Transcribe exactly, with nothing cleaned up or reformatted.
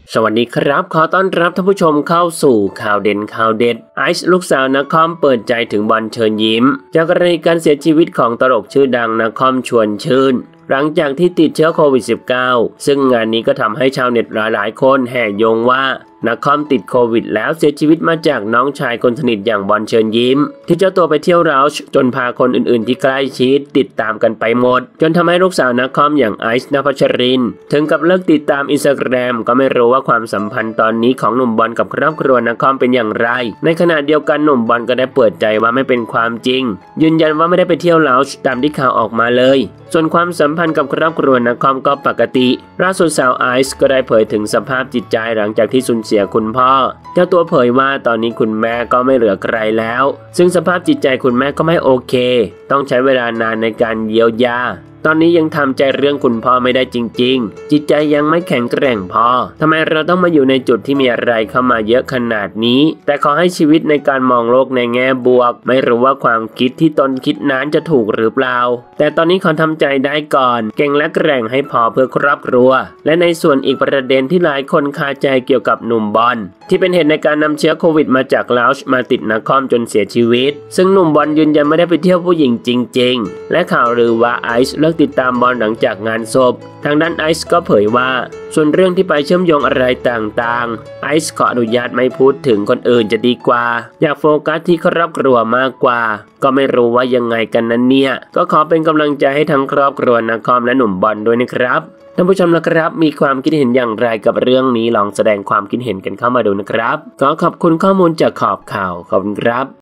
สวัสดีครับขอต้อนรับท่านผู้ชมเข้าสู่ข่าวเด่นข่าวเด็ดไอซ์ลูกสาวนครเปิดใจถึงบอลเชิญยิ้มจากกรณีการเสียชีวิตของตลกชื่อดังนครชวนชื่นหลังจากที่ติดเชื้อโควิด สิบเก้า ซึ่งงานนี้ก็ทำให้ชาวเน็ตหลายๆคนแห่โยงว่านักคอมติดโควิดแล้วเสียชีวิตมาจากน้องชายคนสนิทอย่างบอลเชิญยิ้มที่เจ้าตัวไปเที่ยวเราชจนพาคนอื่นๆที่ใกล้ชิดติดตามกันไปหมดจนทำให้ลูกสาวนักคอมอย่างไอซ์ณภัชรินถึงกับเลิกติดตามอินสตาแกรมก็ไม่รู้ว่าความสัมพันธ์ตอนนี้ของหนุ่มบอลกับครอบครัวนักคอมเป็นอย่างไรในขณะเดียวกันหนุ่มบอลก็ได้เปิดใจว่าไม่เป็นความจริงยืนยันว่าไม่ได้ไปเที่ยวเราชตามที่ข่าวออกมาเลยส่วนความสัมพันธ์กับครอบครัวนักคอมก็ปกติล่าสุดสาวไอซ์ก็ได้เผยถึงสภาพจิตใจหลังจากที่สูญเสียคุณพ่อเจ้าตัวเผยว่าตอนนี้คุณแม่ก็ไม่เหลือใครแล้วซึ่งสภาพจิตใจคุณแม่ก็ไม่โอเคต้องใช้เวลานานในการเยียวยาตอนนี้ยังทำใจเรื่องคุณพ่อไม่ได้จริงๆจิตใจยังไม่แข็งแกร่งพอทำไมเราต้องมาอยู่ในจุดที่มีอะไรเข้ามาเยอะขนาดนี้แต่ขอให้ชีวิตในการมองโลกในแง่บวกไม่รู้ว่าความคิดที่ตนคิดนั้นจะถูกหรือเปล่าแต่ตอนนี้ขอทำใจได้ก่อนเก่งและแกร่งให้พอเพื่อครอบครัวและในส่วนอีกประเด็นที่หลายคนคาใจเกี่ยวกับหนุ่มบอลที่เป็นเหตุในการนำเชื้อโควิดมาจากลาวช์มาติดนักคอมจนเสียชีวิตซึ่งหนุ่มบอลยืนยันไม่ได้ไปเที่ยวผู้หญิงจริงๆและข่าวลือว่าไอซ์เลิกติดตามบอลหลังจากงานศพทางด้านไอซ์ก็เผยว่าส่วนเรื่องที่ไปเชื่อมโยงอะไรต่างๆไอซ์ขออนุญาตไม่พูดถึงคนอื่นจะดีกว่าอยากโฟกัสที่ครอบครัวมากกว่าก็ไม่รู้ว่ายังไงกันนั้นเนี่ยก็ขอเป็นกำลังใจให้ทั้งครอบครัวนักคอมและหนุ่มบอลด้วยนะครับท่านผู้ชมนะครับมีความคิดเห็นอย่างไรกับเรื่องนี้ลองแสดงความคิดเห็นกันเข้ามาดูนะครับขอขอบคุณข้อมูลจากขอบข่าวขอบคุณครับ